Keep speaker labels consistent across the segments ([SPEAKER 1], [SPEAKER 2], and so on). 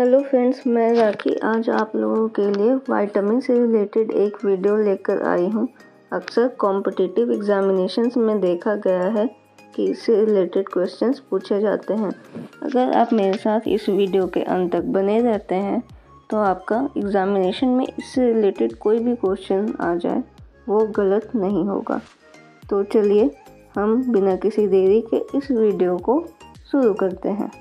[SPEAKER 1] Hello friends, मैं राखी आज आप लोगों के लिए विटामिन से रिलेटेड एक वीडियो लेकर आई हूँ। अक्सर कॉम्पिटिटिव एग्जामिनेशंस में देखा गया है कि इससे रिलेटेड क्वेश्चंस पूछे जाते हैं। अगर आप मेरे साथ इस वीडियो के अंत तक बने रहते हैं तो आपका एग्जामिनेशन में इससे रिलेटेड कोई भी क्वेश्चन आ जाए वो गलत नहीं होगा। तो चलिए हम बिना किसी देरी के इस वीडियो को शुरू करते हैं।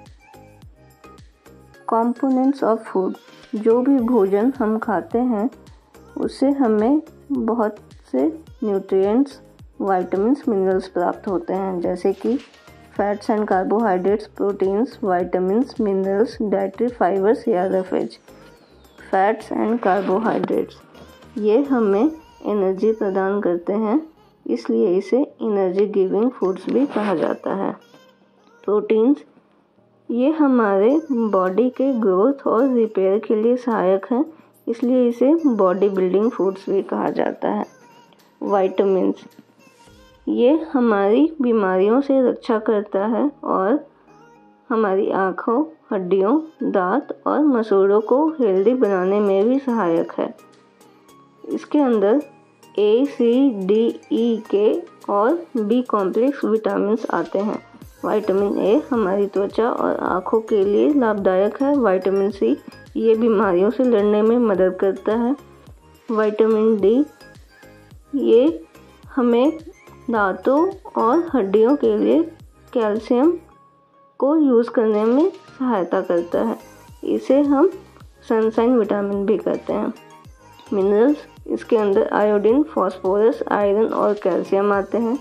[SPEAKER 1] कंपोनेंट्स ऑफ फूड, जो भी भोजन हम खाते हैं उससे हमें बहुत से न्यूट्रिएंट्स, विटामिन्स, मिनरल्स प्राप्त होते हैं, जैसे कि fats and carbohydrates, proteins, vitamins, minerals, dietary fibres या रफेज। फैट्स एंड कार्बोहाइड्रेट्स ये हमें एनर्जी प्रदान करते हैं, इसलिए इसे एनर्जी गिविंग फूड्स भी कहा जाता है। प्रोटीन्स ये हमारे बॉडी के ग्रोथ और रिपेयर के लिए सहायक हैं, इसलिए इसे बॉडी बिल्डिंग फूड्स भी कहा जाता है। विटामिन्स ये हमारी बीमारियों से रक्षा करता है और हमारी आँखों, हड्डियों, दांत और मसूड़ों को हेल्दी बनाने में भी सहायक है। इसके अंदर A, C, D, E, K और B कॉम्प्लेक्स विटामिन्स आते हैं। विटामिन ए हमारी त्वचा और आँखों के लिए लाभदायक है। विटामिन सी ये बीमारियों से लड़ने में मदद करता है। विटामिन डी ये हमें दांतों और हड्डियों के लिए कैल्शियम को यूज़ करने में सहायता करता है। इसे हम सनशाइन विटामिन भी कहते हैं। मिनरल्स इसके अंदर आयोडीन, फास्फोरस, आयरन और कैल्शियम आते हैं।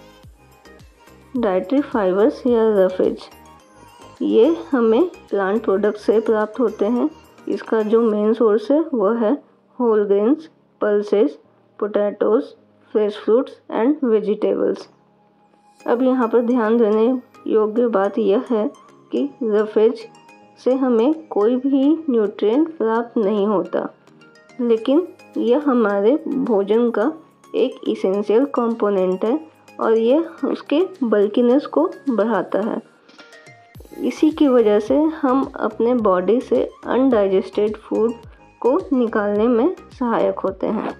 [SPEAKER 1] डाइटरी फाइबर्स या रफेज ये हमें प्लांट प्रोडक्ट से प्राप्त होते हैं। इसका जो मेन सोर्स है वह है whole grains, pulses, potatoes, fresh fruits and vegetables. अब यहाँ पर ध्यान देने योग्य बात यह है कि रफेज से हमें कोई भी न्यूट्रिएंट प्राप्त नहीं होता, लेकिन यह हमारे भोजन का एक इसेंशियल कंपोनेंट है और यह उसके बल्कीनेस को बढ़ाता है। इसी की वजह से हम अपने बॉडी से अनडाइजेस्टेड फूड को निकालने में सहायक होते हैं।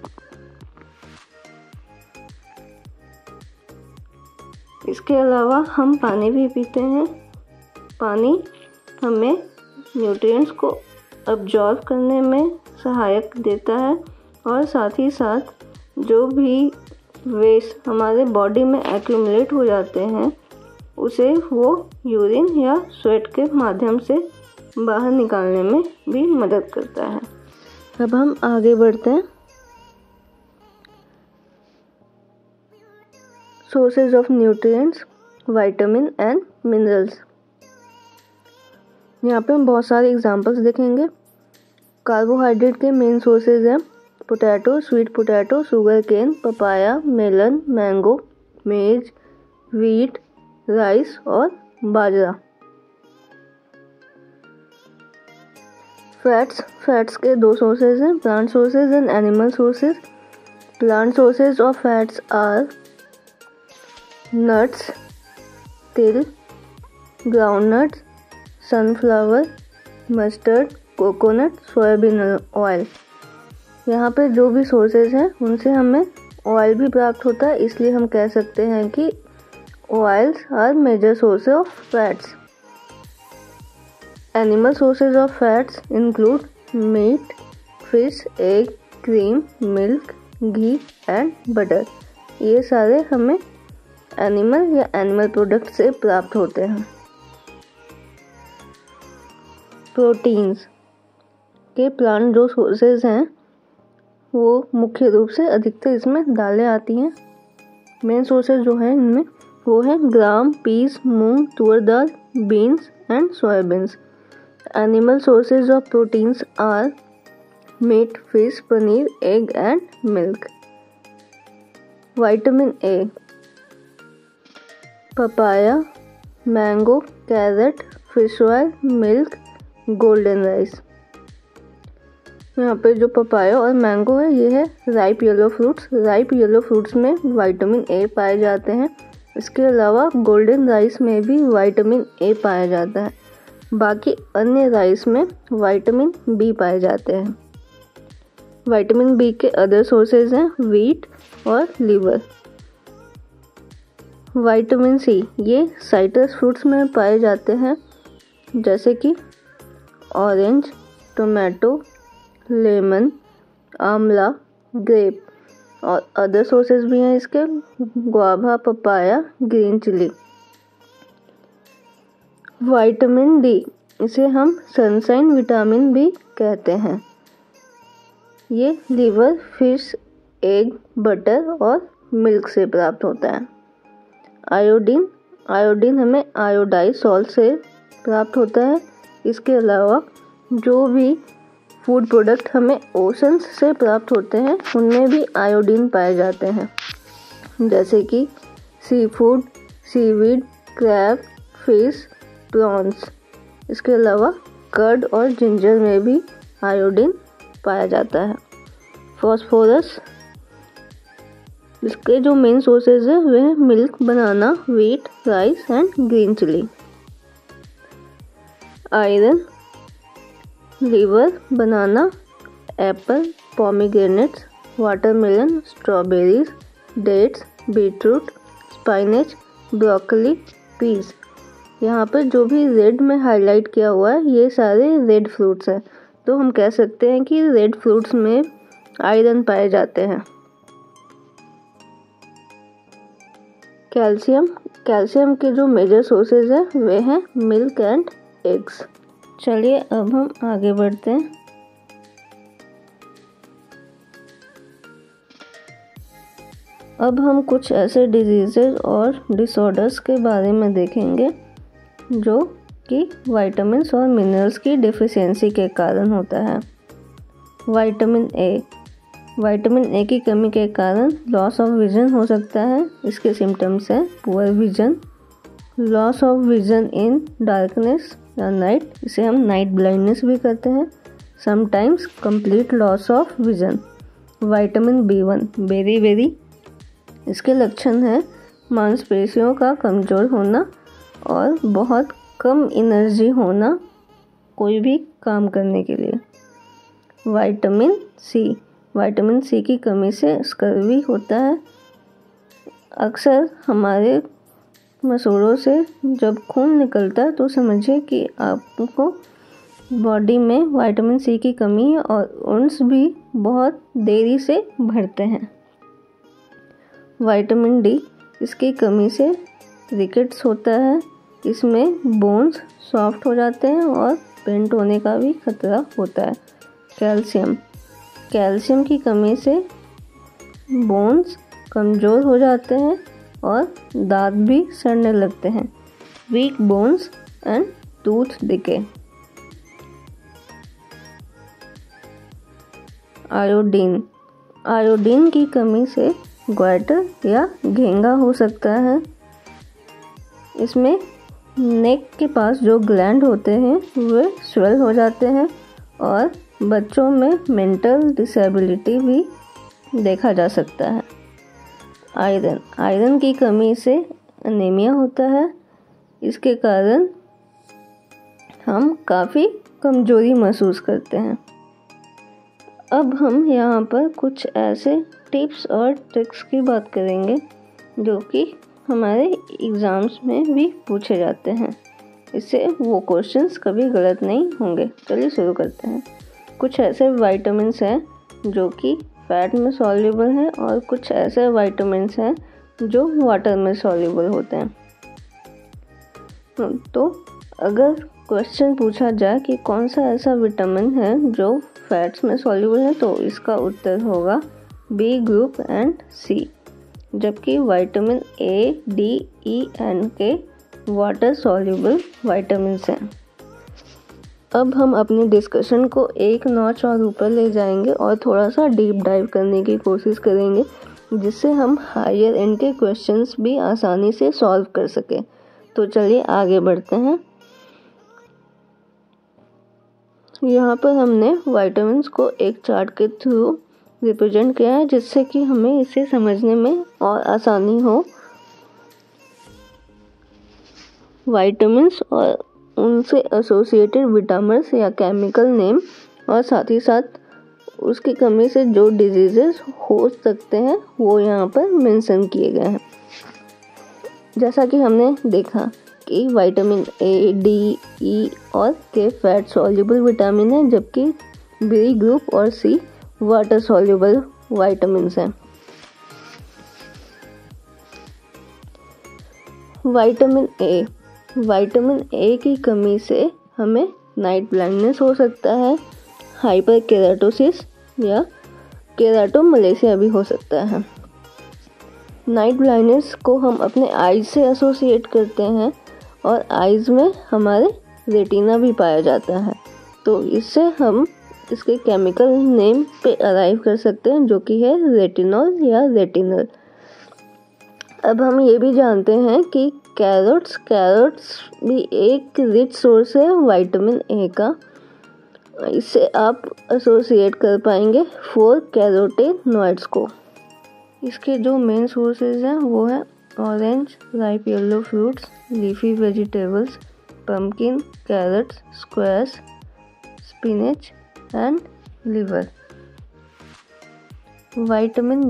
[SPEAKER 1] इसके अलावा हम पानी भी पीते हैं। पानी हमें न्यूट्रिएंट्स को अब्जॉर्ब करने में सहायक देता है और साथ ही साथ जो भी वेस्ट हमारे बॉडी में एक्यूमुलेट हो जाते हैं उसे वो यूरिन या स्वेट के माध्यम से बाहर निकालने में भी मदद करता है। अब हम आगे बढ़ते हैं। Sources of nutrients, vitamin and minerals. यहाँ पे हम बहुत सारे एग्जांपल्स देखेंगे। कार्बोहाइड्रेट के मेन सोर्सेज हैं potato, sweet potato, sugar cane, papaya, melon, mango, maize, wheat, rice और बाजरा। फैट्स के दो सोर्सेज हैं, plant sources and animal sources. Plant sources of fats are nuts, तिल, groundnuts, sunflower, mustard, coconut, soybean oil. यहाँ पे जो भी सोर्सेज हैं उनसे हमें ऑयल भी प्राप्त होता है, इसलिए हम कह सकते हैं कि oils are major sources of fats. Animal sources of fats include meat, fish, egg, cream, milk, ghee and butter. ये सारे हमें एनिमल या एनिमल प्रोडक्ट से प्राप्त होते हैं। प्रोटीन्स के प्लांट जो सोर्सेज हैं वो मुख्य रूप से अधिकतर इसमें दालें आती हैं। मेन सोर्सेज जो हैं इनमें वो है ग्राम, peas, moong, toor dal, beans and soybeans. Animal sources of proteins are meat, fish, paneer, egg and milk. Vitamin A papaya, mango, carrot, fish oil, milk, golden rice. यहाँ पे जो पपाया और मैंगो है ये है ripe yellow fruits. Ripe yellow fruits में vitamin A पाए जाते हैं। इसके अलावा गोल्डन राइस में भी विटामिन ए पाया जाता है। बाकी अन्य राइस में विटामिन बी पाए जाते हैं। विटामिन बी के अदर सोर्सेज हैं व्हीट और लीवर। विटामिन सी ये साइट्रस फ्रूट्स में पाए जाते हैं, जैसे कि orange, tomato, lemon, amla, grape, और अदर सोर्सेज भी हैं इसके guava, papaya, green chilli. Vitamin D इसे हम सनशाइन विटामिन भी कहते हैं। ये लिवर, फिश, एग, बटर और मिल्क से प्राप्त होता है। आयोडीन हमें आयोडाइज सॉल्ट से प्राप्त होता है। इसके अलावा जो भी फूड प्रोडक्ट हमें ओशंस से प्राप्त होते हैं उनमें भी आयोडीन पाए जाते हैं, जैसे कि seafood, seaweed, crab, fish, prawns. इसके अलावा कर्ड और जिंजर में भी आयोडीन पाया जाता है। फॉस्फोरस, इसके जो मेन सोर्सेज है वह milk, banana, wheat, rice and green chilli. Iron, liver, banana, apple, pomegranates, watermelon, strawberries, dates, beetroot, spinach, broccoli, peas. यहाँ पर जो भी रेड में हाईलाइट किया हुआ है ये सारे रेड फ्रूट्स हैं, तो हम कह सकते हैं कि रेड फ्रूट्स में आयरन पाए जाते हैं। कैल्शियम के जो मेजर सोर्सेज हैं वे हैं मिल्क एंड एग्स। चलिए अब हम आगे बढ़ते हैं। अब हम कुछ ऐसे डिजीजेज और डिसऑर्डर्स के बारे में देखेंगे जो कि विटामिन्स और मिनरल्स की डिफिशियंसी के कारण होता है। विटामिन ए की कमी के कारण लॉस ऑफ विजन हो सकता है। इसके सिम्टम्स हैं poor vision, loss of vision in darkness या नाइट, इसे हम नाइट ब्लाइंडनेस भी कहते हैं। Sometimes complete loss of vision. Vitamin B1 beri, इसके लक्षण हैं मांसपेशियों का कमज़ोर होना और बहुत कम एनर्जी होना कोई भी काम करने के लिए। विटामिन सी की कमी से स्कर्वी होता है। अक्सर हमारे मसूड़ों से जब खून निकलता है तो समझिए कि आपको बॉडी में विटामिन सी की कमी है और उन्स भी बहुत देरी से भरते हैं। विटामिन डी, इसकी कमी से रिकेट्स होता है। इसमें बोन्स सॉफ्ट हो जाते हैं और बेंट होने का भी खतरा होता है। कैल्शियम की कमी से बोन्स कमज़ोर हो जाते हैं और दांत भी सड़ने लगते हैं। Weak bones and tooth decay. Iodine की कमी से ग्वाइटर या घेंगा हो सकता है। इसमें नेक के पास जो ग्लैंड होते हैं वे स्वेल हो जाते हैं और बच्चों में मेंटल डिसेबिलिटी भी देखा जा सकता है। आयरन की कमी से एनीमिया होता है। इसके कारण हम काफ़ी कमज़ोरी महसूस करते हैं। अब हम यहाँ पर कुछ ऐसे टिप्स और ट्रिक्स की बात करेंगे जो कि हमारे एग्ज़ाम्स में भी पूछे जाते हैं। इससे वो क्वेश्चंस कभी गलत नहीं होंगे। चलिए शुरू करते हैं। कुछ ऐसे विटामिन्स हैं जो कि फैट में सॉल्युबल हैं और कुछ ऐसे विटामिन्स हैं जो वाटर में सॉल्युबल होते हैं। तो अगर क्वेश्चन पूछा जाए कि कौन सा ऐसा विटामिन है जो फैट्स में सॉल्युबल है तो इसका उत्तर होगा बी ग्रुप एंड सी, जबकि vitamin A, D, E, and K water soluble vitamins हैं। अब हम अपनी डिस्कशन को एक नॉच और ऊपर ले जाएंगे और थोड़ा सा डीप डाइव करने की कोशिश करेंगे जिससे हम हायर एंड के क्वेश्चंस भी आसानी से सॉल्व कर सकें। तो चलिए आगे बढ़ते हैं। यहाँ पर हमने विटामिन्स को एक चार्ट के थ्रू रिप्रेजेंट किया है जिससे कि हमें इसे समझने में और आसानी हो। विटामिन्स और उनसे एसोसिएटेड विटामिन्स या केमिकल नेम और साथ ही साथ उसकी कमी से जो डिजीजेस हो सकते हैं वो यहाँ पर मेंशन किए गए हैं। जैसा कि हमने देखा कि विटामिन ए, डी, ई और के फैट सॉल्युबल विटामिन है, जबकि बी ग्रुप और सी वाटर सॉल्युबल विटामिन्स हैं। विटामिन ए की कमी से हमें नाइट ब्लाइंडनेस हो सकता है, हाइपर केराटोसिस या केराटोमलेशिया भी हो सकता है। नाइट ब्लाइंडनेस को हम अपने आईज से एसोसिएट करते हैं और आईज में हमारे रेटिना भी पाया जाता है, तो इससे हम इसके केमिकल नेम पे अराइव कर सकते हैं, जो कि है रेटिनॉल या रेटिनल। अब हम ये भी जानते हैं कि कैरोट्स भी एक रिच सोर्स है विटामिन ए का। इससे आप एसोसिएट कर पाएंगे 4 कैरोटेनॉइड्स को। इसके जो मेन सोर्सेज हैं वो है orange, ripe yellow fruits, leafy vegetables, pumpkin, carrots, squash, spinach and liver. Vitamin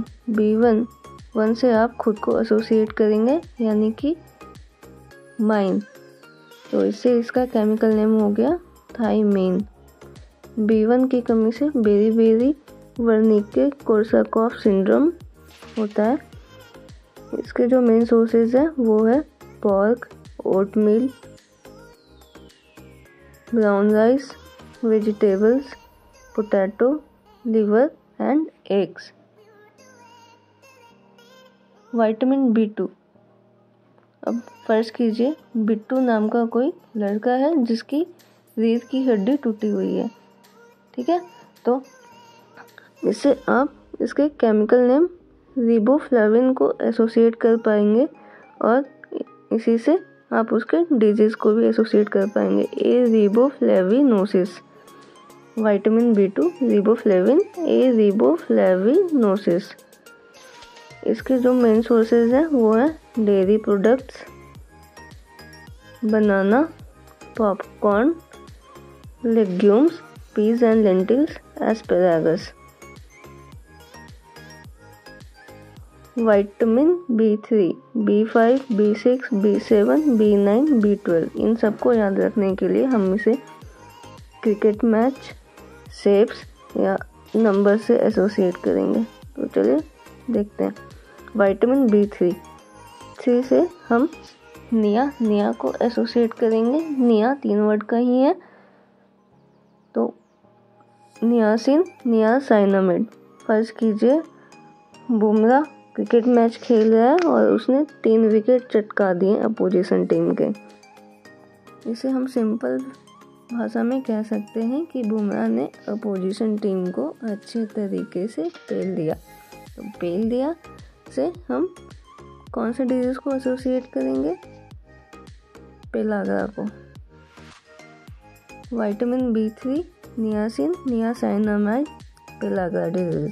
[SPEAKER 1] B1 से आप खुद को एसोसिएट करेंगे, यानी कि माइन, तो इससे इसका केमिकल नेम हो गया थाइमीन। B1 की कमी से बेरी वर्निके कोर्साकॉफ सिंड्रोम होता है। इसके जो मेन सोर्सेज हैं वो है pork, oatmeal, brown rice, vegetables, potato, liver and eggs. Vitamin B2। अब फर्ज कीजिए बिट्टू नाम का कोई लड़का है जिसकी रीढ़ की हड्डी टूटी हुई है, ठीक है। तो इससे आप इसके केमिकल नेम रिबोफ्लाविन को एसोसिएट कर पाएंगे और इसी से आप उसके डिजीज को भी एसोसिएट कर पाएंगे, ए रिबोफ्लेविनोसिस। विटामिन B2 रिबोफ्लेविन, ए रिबोफ्लेविनोसिस। इसके जो मेन सोर्सेज हैं वो है dairy products, banana, popcorn, legumes, peas and lentils, asparagus. Vitamin B3, B5, B6, B7, B9, B12, इन सबको याद रखने के लिए हम इसे क्रिकेट मैच, शेप्स या नंबर से एसोसिएट करेंगे। तो चलिए देखते हैं। विटामिन B3 से हम निया को एसोसिएट करेंगे। निया 3 वर्ड का ही है, तो नियासिन, नियासाइनामिड। फर्ज कीजिए बुमराह क्रिकेट मैच खेल रहा है और उसने 3 विकेट चटका दिए अपोजिशन टीम के। इसे हम सिंपल भाषा में कह सकते हैं कि बुमराह ने अपोजिशन टीम को अच्छे तरीके से पेल दिया। तो पेल दिया से हम कौन से डिजीज को एसोसिएट करेंगे? पेलाग्रा को। Vitamin B3, niacin, niacinamide, pellagra disease.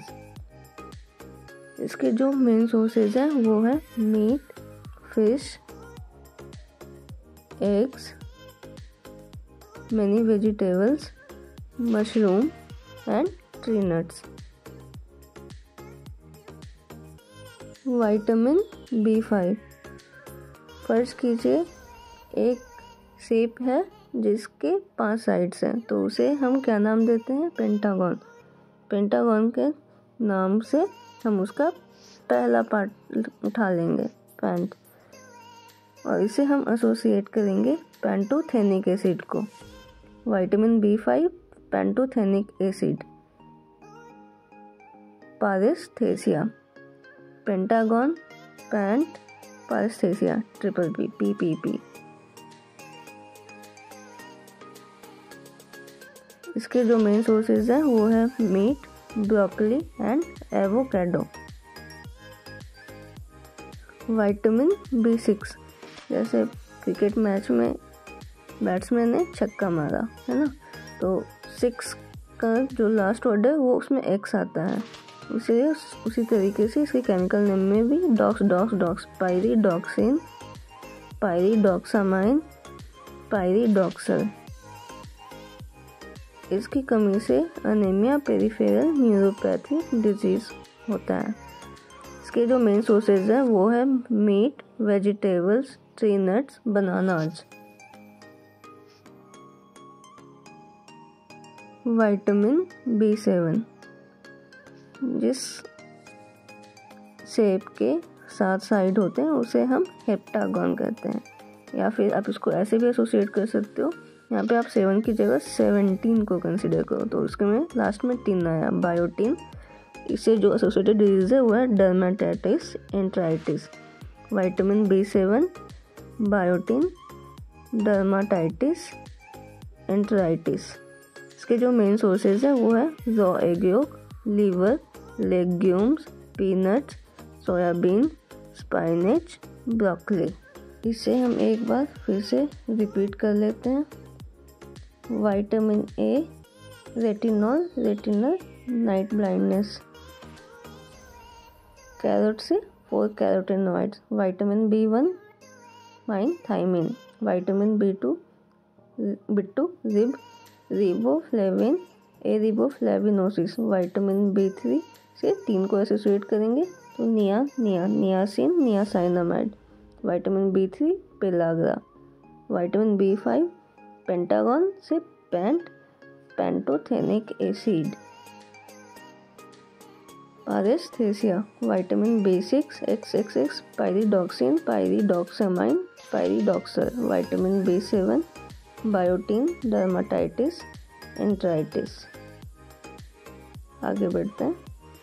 [SPEAKER 1] इसके जो मेन सोर्सेज हैं वो है meat, fish, eggs, many vegetables, mushroom and tree nuts. Vitamin B5। फर्ज कीजिए एक शेप है जिसके 5 साइड्स हैं, तो उसे हम क्या नाम देते हैं? पेंटागन। पेंटागन के नाम से हम उसका पहला पार्ट उठा लेंगे, पैंट, और इसे हम एसोसिएट करेंगे पैंटोथेनिक एसिड को। Vitamin B5 pantothenic acid. Paresthesia, pentagon, pant, paresthesia, triple P, PPP। इसके जो मेन सोर्सेज हैं वो है meat, broccoli and avocado. Vitamin B6। जैसे क्रिकेट मैच में बैट्समैन ने छक्का मारा है ना, तो 6 का जो लास्ट वर्ड है वो उसमें एक्स आता है, इसलिए उसी तरीके से इसके केमिकल नेम में भी डॉक्स, पायरीडॉक्सिन, पायरीडॉक्सामाइन, पायरिडॉक्सल। इसकी कमी से अनीमिया पेरिफेरल न्यूरोपैथी डिजीज होता है। इसके जो मेन सोर्सेज है वो है meat, vegetables, tree nuts, bananas. Vitamin B7 जिस शेप के 7 साइड होते हैं उसे हम हेप्टागन कहते हैं, या फिर आप इसको ऐसे भी एसोसिएट कर सकते हो। यहाँ पे आप 7 की जगह 17 को कंसिडर करो तो उसके में लास्ट में 3 आया, बायोटिन। इससे जो एसोसिएटेड डिजीज है वो है dermatitis, enteritis. Vitamin B7, biotin, dermatitis, enteritis. इसके जो मेन सोर्सेज है वो है raw egg yolk, liver, legumes, peanuts, soybean, spinach, broccoli. इसे हम एक बार फिर से रिपीट कर लेते हैं। Vitamin A, retinol, retinal night blindness. Carrot से 4 कैरोटेनॉइड्स। विटामिन B1 माइन thiamine. Vitamin B2 riboflavin, ariboflavinosis. Vitamin B3 से 3 को एसोसिएट करेंगे तो niacin, niacinamide. Vitamin B3 pellagra. Vitamin B5 pentagon से pantothenic acid. Paresthesia. Vitamin B6 XXX pyridoxine, pyridoxamine, pyridoxal. Vitamin B7 biotin, dermatitis, enteritis. आगे बढ़ते हैं।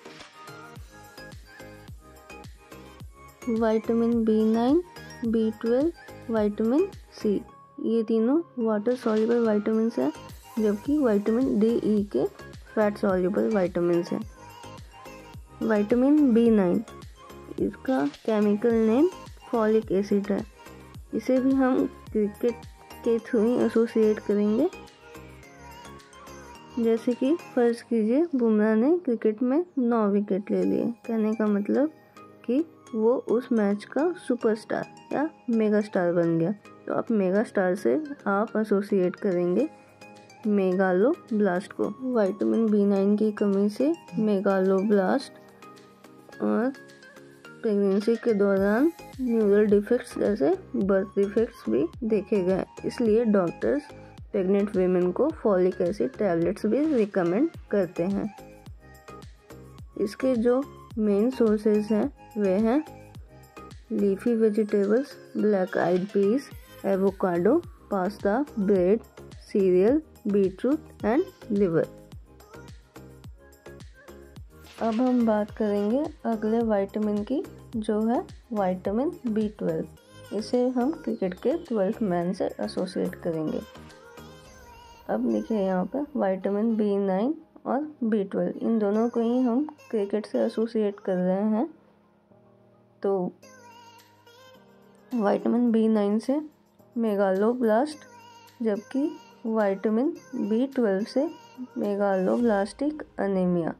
[SPEAKER 1] Vitamin B9, B12, vitamin C, ये तीनों वाटर सॉल्युबल विटामिन्स हैं, जबकि vitamin DE K fat soluble vitamins हैं। Vitamin B9 इसका केमिकल नेम फॉलिक एसिड है। इसे भी हम क्रिकेट के थ्रू ही एसोसिएट करेंगे। जैसे कि फर्ज कीजिए बुमराह ने क्रिकेट में 9 विकेट ले लिए, कहने का मतलब कि वो उस मैच का सुपरस्टार या मेगा स्टार बन गया। तो आप मेगा स्टार से आप एसोसिएट करेंगे मेगालोब्लास्ट को। विटामिन B9 की कमी से मेगालोब्लास्ट और प्रेगनेंसी के दौरान न्यूरल डिफेक्ट्स जैसे बर्थ डिफेक्ट्स भी देखे गए। इसलिए डॉक्टर्स प्रेग्नेंट वीमेन को फॉलिक एसिड टैबलेट्स भी रिकमेंड करते हैं। इसके जो मेन सोर्सेज हैं वे हैं leafy vegetables, black eyed peas, avocado, pasta, bread, cereal, beetroot and liver. अब हम बात करेंगे अगले विटामिन की, जो है विटामिन B12। इसे हम क्रिकेट के 12th मैन से एसोसिएट करेंगे। अब देखिए यहाँ पर विटामिन B9 और B12 इन दोनों को ही हम क्रिकेट से एसोसिएट कर रहे हैं। तो विटामिन B9 से मेगालोब्लास्ट, जबकि विटामिन B12 से मेगालोब्लास्टिक अनीमिया।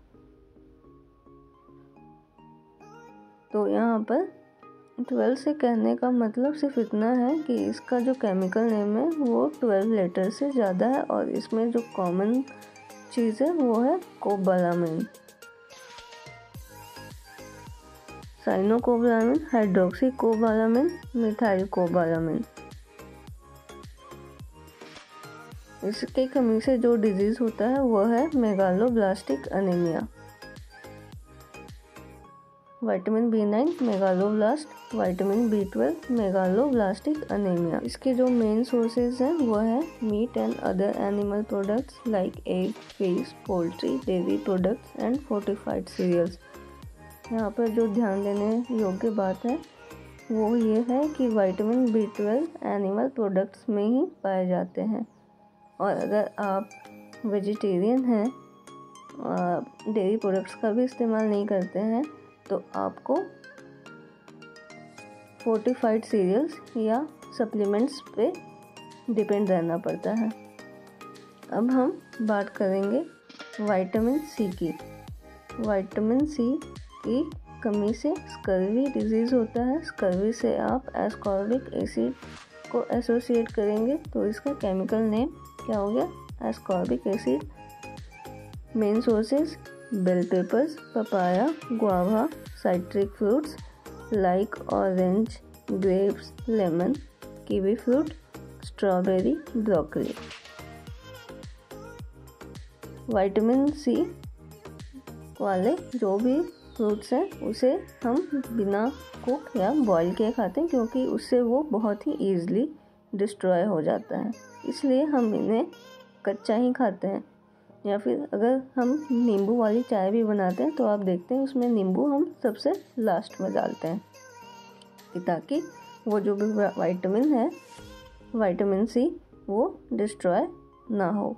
[SPEAKER 1] तो यहाँ पर 12 से कहने का मतलब सिर्फ इतना है कि इसका जो केमिकल नेम है वो 12 लेटर से ज़्यादा है, और इसमें जो कॉमन चीज़ है वो है cobalamin, cyanocobalamin, hydroxy cobalamin, methyl cobalamin. इसके कमी से जो डिजीज होता है वो है megaloblastic anemia. Vitamin B9 megaloblast, vitamin B12 megaloblastic anemia. इसके जो मेन सोर्सेज हैं वो है meat and other animal products like egg, fish, poultry, dairy products and fortified cereals. यहाँ पर जो ध्यान देने योग्य बात है वो ये है कि विटामिन B12 एनिमल प्रोडक्ट्स में ही पाए जाते हैं, और अगर आप वेजिटेरियन हैं, डेयरी प्रोडक्ट्स का भी इस्तेमाल नहीं करते हैं, तो आपको फोर्टिफाइड सीरियल्स या सप्लीमेंट्स पे डिपेंड रहना पड़ता है। अब हम बात करेंगे विटामिन C की। विटामिन C की कमी से स्कर्वी डिजीज़ होता है। स्कर्वी से आप एस्कॉर्बिक एसिड को एसोसिएट करेंगे तो इसका केमिकल नेम क्या हो गया, ascorbic acid. Main sources bell peppers, papaya, guava, citric fruits like orange, grapes, lemon, kiwi fruit, strawberry, broccoli. Vitamin C वाले जो भी फ्रूट्स हैं उसे हम बिना कुक या बॉईल किए खाते हैं, क्योंकि उससे वो बहुत ही ईजिली डिस्ट्रॉय हो जाता है, इसलिए हम इन्हें कच्चा ही खाते हैं। या फिर अगर हम नींबू वाली चाय भी बनाते हैं तो आप देखते हैं उसमें नींबू हम सबसे लास्ट में डालते हैं, ताकि वो जो भी विटामिन है, विटामिन सी, वो डिस्ट्रॉय ना हो।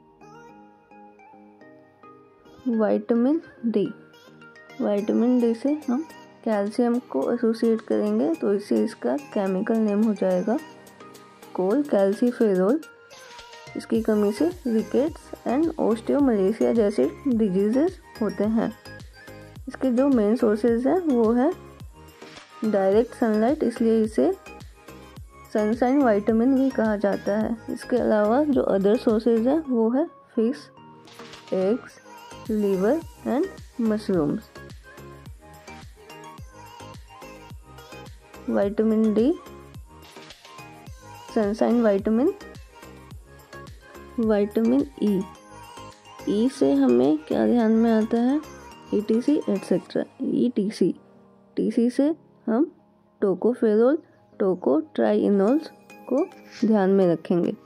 [SPEAKER 1] विटामिन डी, विटामिन डी से हम कैल्शियम को एसोसिएट करेंगे तो इससे इसका केमिकल नेम हो जाएगा कोल कैल्सीफेरोल। इसकी कमी से रिकेट्स एंड ओस्टियोमलेशिया जैसे डिजीजेस होते हैं। इसके जो मेन सोर्सेज हैं वो है डायरेक्ट सनलाइट, इसलिए इसे सनशाइन विटामिन भी कहा जाता है। इसके अलावा जो अदर सोर्सेज हैं वो है fish, eggs, liver and mushrooms. Vitamin D, sunshine vitamin. Vitamin E से हमें क्या ध्यान में आता है, ETC एटसेट्रा। टीसी से हम टोकोफेरोल, टोको ट्राइइनोल्स को ध्यान में रखेंगे।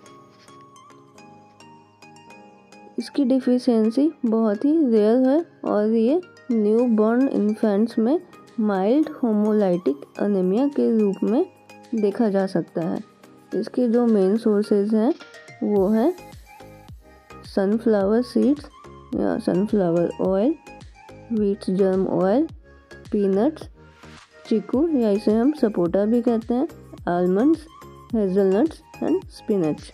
[SPEAKER 1] इसकी डिफिशियंसी बहुत ही रेयर है और ये न्यू बॉर्न इन्फेंट्स में माइल्ड होमोलाइटिक अनीमिया के रूप में देखा जा सकता है। इसके जो मेन सोर्सेज हैं वो हैं सनफ्लावर सीड्स या sunflower oil, wheat germ oil, peanuts, चीकू या इसे हम सपोटा भी कहते हैं, almonds, hazelnuts and spinach.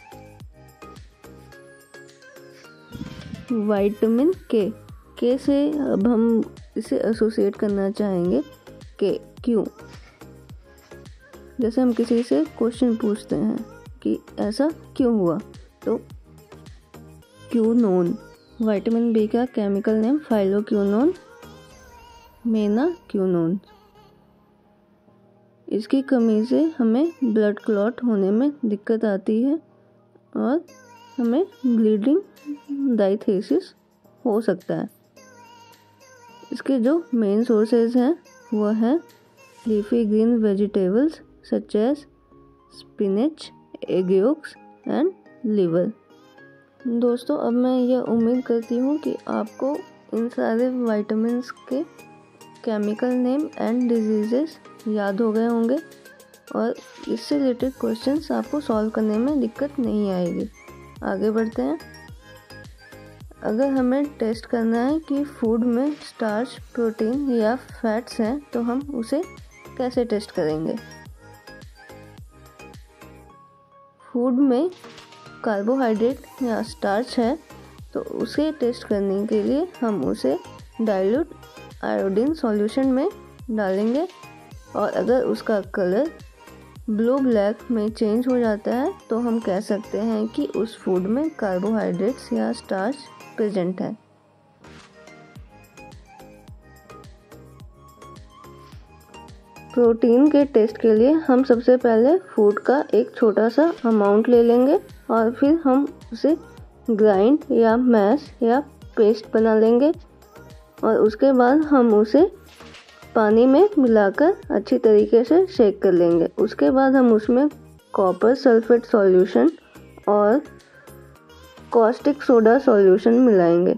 [SPEAKER 1] Vitamin K से अब हम इसे एसोसिएट करना चाहेंगे क्यों। जैसे हम किसी से क्वेश्चन पूछते हैं कि ऐसा क्यों हुआ, तो क्यूनोन। विटामिन बी का केमिकल नेम फाइलोक्यूनोन, मेनाक्यूनोन। इसकी कमी से हमें ब्लड क्लॉट होने में दिक्कत आती है और हमें ब्लीडिंग डायथेसिस हो सकता है। इसके जो मेन सोर्सेज हैं वो हैं leafy green vegetables such as spinach, egg yolks and liver. दोस्तों, अब मैं यह उम्मीद करती हूँ कि आपको इन सारे विटामिन्स के केमिकल नेम एंड डिजीजेस याद हो गए होंगे और इससे रिलेटेड क्वेश्चंस आपको सॉल्व करने में दिक्कत नहीं आएगी। आगे बढ़ते हैं। अगर हमें टेस्ट करना है कि फूड में स्टार्च, प्रोटीन या फैट्स हैं तो हम उसे कैसे टेस्ट करेंगे। फूड में कार्बोहाइड्रेट या स्टार्च है तो उसे टेस्ट करने के लिए हम उसे डाइल्यूट आयोडीन सॉल्यूशन में डालेंगे और अगर उसका कलर ब्लू ब्लैक में चेंज हो जाता है तो हम कह सकते हैं कि उस फूड में कार्बोहाइड्रेट्स या स्टार्च प्रेजेंट है। प्रोटीन के टेस्ट के लिए हम सबसे पहले फूड का एक छोटा सा अमाउंट ले लेंगे और फिर हम उसे ग्राइंड या मैश या पेस्ट बना लेंगे और उसके बाद हम उसे पानी में मिलाकर अच्छी तरीके से शेक कर लेंगे। उसके बाद हम उसमें कॉपर सल्फेट सॉल्यूशन और कॉस्टिक सोडा सॉल्यूशन मिलाएंगे।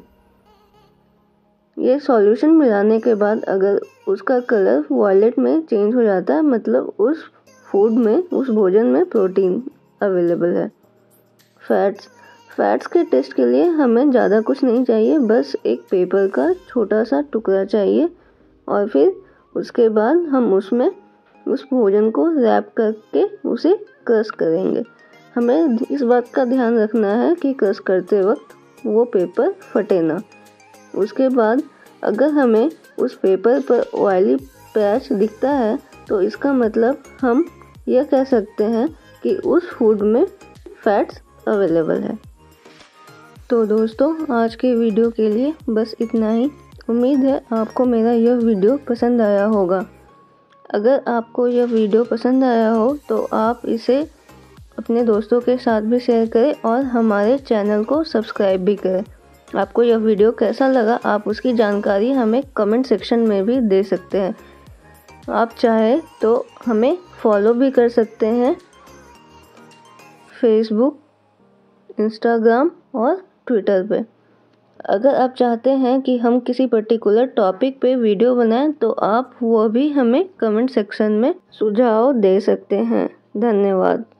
[SPEAKER 1] ये सॉल्यूशन मिलाने के बाद अगर उसका कलर वॉयलेट में चेंज हो जाता है, मतलब उस फूड में, उस भोजन में प्रोटीन अवेलेबल है। फैट्स के टेस्ट के लिए हमें ज़्यादा कुछ नहीं चाहिए, बस एक पेपर का छोटा सा टुकड़ा चाहिए और फिर उसके बाद हम उसमें उस भोजन को रैप करके उसे क्रश करेंगे। हमें इस बात का ध्यान रखना है कि क्रश करते वक्त वो पेपर फटे ना। उसके बाद अगर हमें उस पेपर पर ऑयली पैच दिखता है तो इसका मतलब हम यह कह सकते हैं कि उस फूड में फैट्स अवेलेबल है। तो दोस्तों, आज के वीडियो के लिए बस इतना ही। उम्मीद है आपको मेरा यह वीडियो पसंद आया होगा। अगर आपको यह वीडियो पसंद आया हो तो आप इसे अपने दोस्तों के साथ भी शेयर करें और हमारे चैनल को सब्सक्राइब भी करें। आपको यह वीडियो कैसा लगा, आप उसकी जानकारी हमें कमेंट सेक्शन में भी दे सकते हैं। आप चाहे तो हमें फॉलो भी कर सकते हैं फेसबुक, इंस्टाग्राम और ट्विटर पे। अगर आप चाहते हैं कि हम किसी पर्टिकुलर टॉपिक पे वीडियो बनाएं तो आप वो भी हमें कमेंट सेक्शन में सुझाव दे सकते हैं। धन्यवाद।